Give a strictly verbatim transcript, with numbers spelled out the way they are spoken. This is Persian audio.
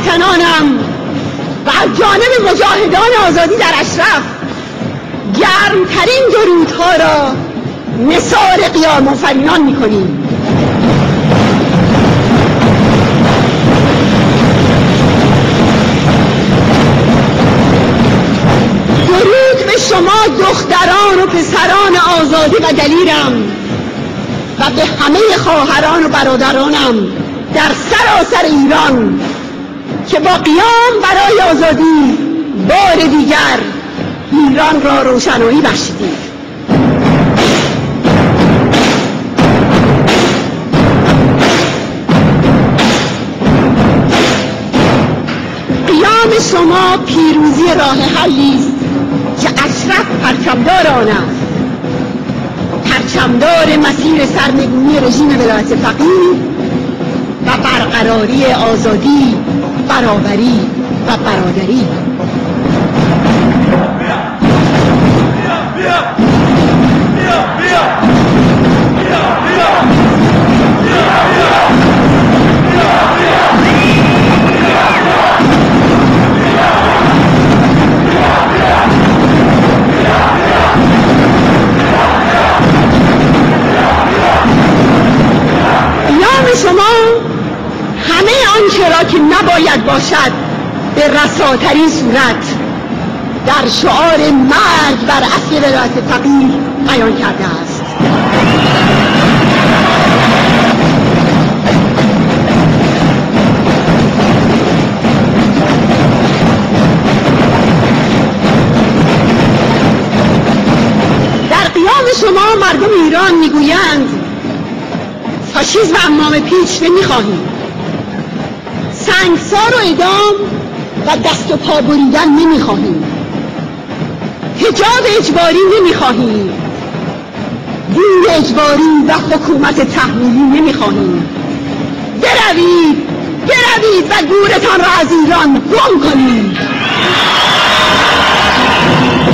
هموطنانم و از جانب مجاهدان آزادی در اشرف گرمترین درودها را نثار قیام آفرینان می‌کنیم. درود به شما دختران و پسران آزادی و دلیرم و به همه خواهران و برادرانم در سراسر ایران که با قیام برای آزادی بار دیگر ایران را روشنایی بخشیدید. قیام شما پیروزی راه حلی است که اشرف پرچمدار آن است، پرچمدار مسیر سرنگونی رژیم ولایت فقیه و برقراری آزادی، برابری و برادری. شما همه آنچه را که نباید باشد به رساترین صورت در شعار مرگ بر اصل ولایت فقیه بیان کرده است. در قیام شما مردم ایران میگویند فاشیسم امام پیچ نمیخواهیم، سنگسار و اعدام و دست و پا بریدن نمیخواهیم، حجاب اجباری نمیخواهیم، دین اجباری و حکومت تحمیلی نمیخواهیم. بروید بروید و گورتان را از ایران گم کنید.